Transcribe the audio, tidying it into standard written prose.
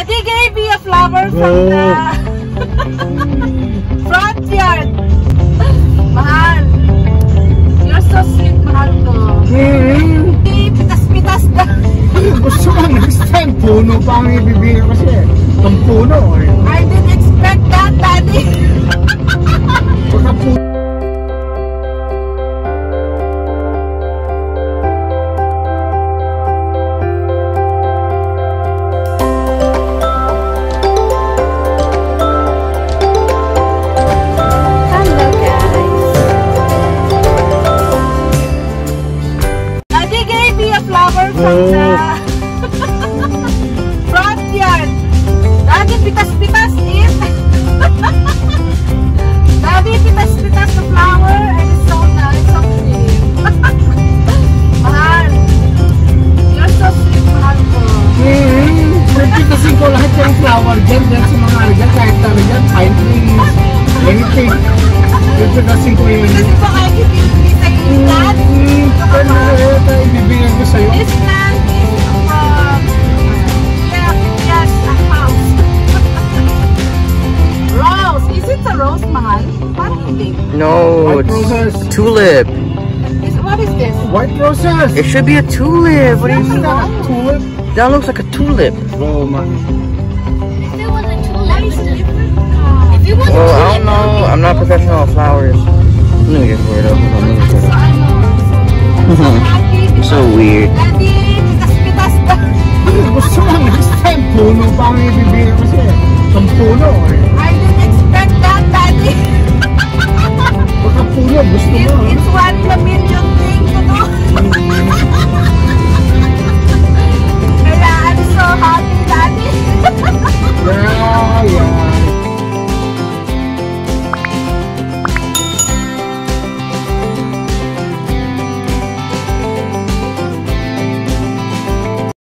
Daddy gave me a flower from the front yard. Mahal. You're so sweet, mahal ko. Pitas-pitas na. Gusto ko next time, puno pa ang ibibigay kasi. Ang puno eh. I didn't expect that, Daddy. Baka puno. From the front yard. Daddy, pitas-pitas it. Daddy, pitas-pitas the flower and it's so nice, so pretty. Mahal. You're so sweet, mahal ko. Pipitasin ko lahat yung flower dyan sa mga algan, kahit talo dyan, pine trees, anything. Pipitasin ko yun. Pipitasin ko kahit hindi sa'yo yung plant. Pero ibibigay ko sa'yo. This plant is yes, a house. Rose. Is it a rose, mahal? Parang hindi. No, White it's roses. tulip. What is this? White roses. It should be a tulip. What are you It's not a tulip. That looks like a tulip. Oh man. If it was a tulip, it's different. If it was a Well, I tulip, don't know. I'm not professional with flowers. Let me get for it up. Hold on, let me get it up. So weird. Daddy, pitas-pitas na. Gusto ko next time, puno pa ang ibibigay kasi. Ang puno eh. I didn't expect that, Daddy. Baka puno, gusto mo. It's one in a million thing to do. Kaya I'm so happy.